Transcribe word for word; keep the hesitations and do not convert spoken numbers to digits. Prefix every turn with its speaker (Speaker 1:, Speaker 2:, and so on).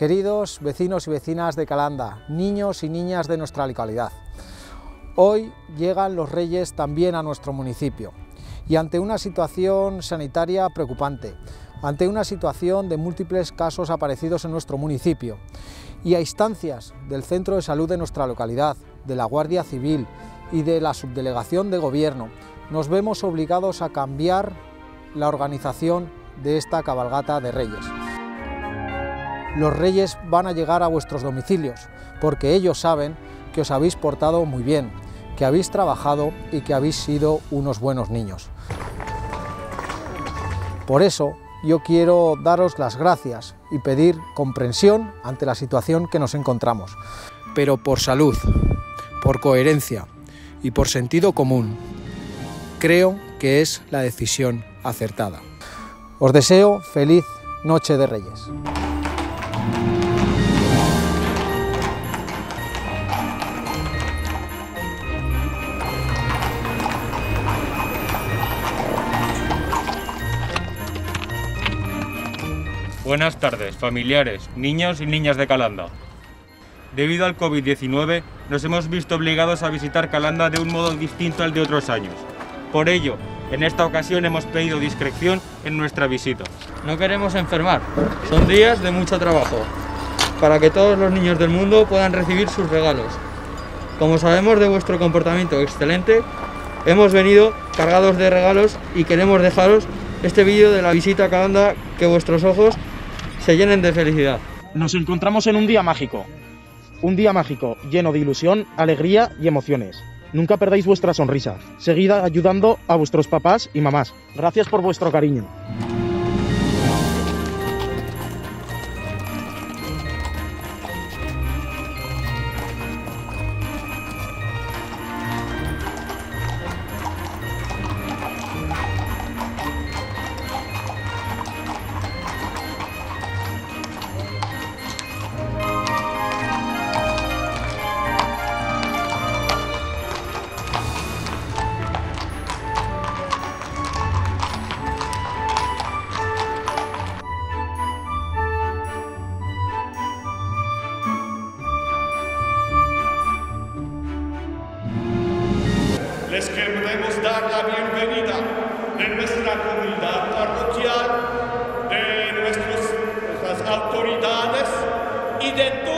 Speaker 1: Queridos vecinos y vecinas de Calanda, niños y niñas de nuestra localidad, hoy llegan los Reyes también a nuestro municipio y ante una situación sanitaria preocupante, ante una situación de múltiples casos aparecidos en nuestro municipio y a instancias del Centro de Salud de nuestra localidad, de la Guardia Civil y de la Subdelegación de Gobierno, nos vemos obligados a cambiar la organización de esta cabalgata de Reyes. Los Reyes van a llegar a vuestros domicilios porque ellos saben que os habéis portado muy bien, que habéis trabajado y que habéis sido unos buenos niños. Por eso yo quiero daros las gracias y pedir comprensión ante la situación que nos encontramos. Pero por salud, por coherencia y por sentido común, creo que es la decisión acertada. Os deseo feliz Noche de Reyes.
Speaker 2: Buenas tardes, familiares, niños y niñas de Calanda. Debido al COVID diecinueve, nos hemos visto obligados a visitar Calanda de un modo distinto al de otros años. Por ello, en esta ocasión hemos pedido discreción en nuestra visita.
Speaker 3: No queremos enfermar, son días de mucho trabajo, para que todos los niños del mundo puedan recibir sus regalos. Como sabemos de vuestro comportamiento excelente, hemos venido cargados de regalos y queremos dejaros este vídeo de la visita a Calanda, que vuestros ojos se llenen de felicidad.
Speaker 4: Nos encontramos en un día mágico, un día mágico lleno de ilusión, alegría y emociones. Nunca perdáis vuestra sonrisa, seguid ayudando a vuestros papás y mamás. Gracias por vuestro cariño.
Speaker 5: Les queremos dar la bienvenida de nuestra comunidad parroquial, de nuestras autoridades y de